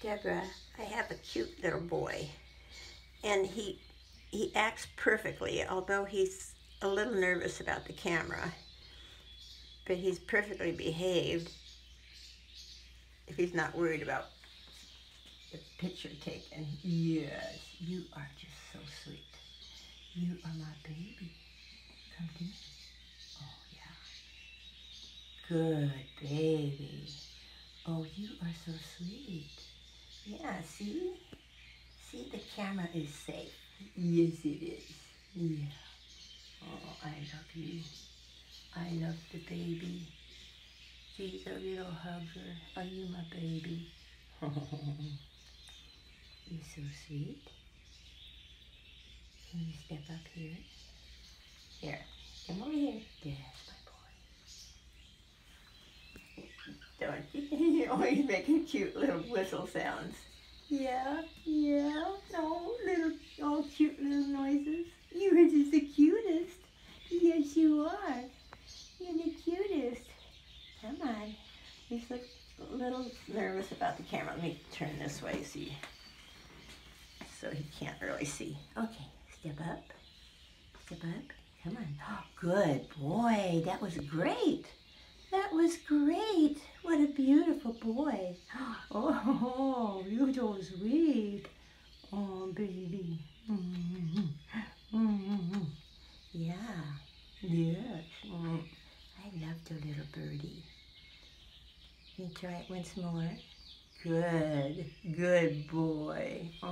Debra, I have a cute little boy, and he acts perfectly, although he's a little nervous about the camera, but he's perfectly behaved if he's not worried about the picture taken. Yes, you are just so sweet. You are my baby. Come to me. Oh, yeah. Good baby. Oh, you are so sweet. Yeah, see? See, the camera is safe. Yes, it is. Yeah. Oh, I love you. I love the baby. She's a little hugger. Are you my baby? You're so sweet. Can you step up here? Here. Come over here. Yes, my boy. Don't you? You're always making cute little whistle sounds. Yeah, yeah. No, little, all cute little noises. You are just the cutest. Yes, you are. You're the cutest. Come on. He's a little nervous about the camera. Let me turn this way, see, so he can't really see. Okay, step up. Step up. Come on. Oh, good boy. That was great. That was great. What a beautiful boy. Oh, you're so sweet. Oh, baby. Yeah. Yes. I love the little birdie. Can you try it once more? Good. Good boy.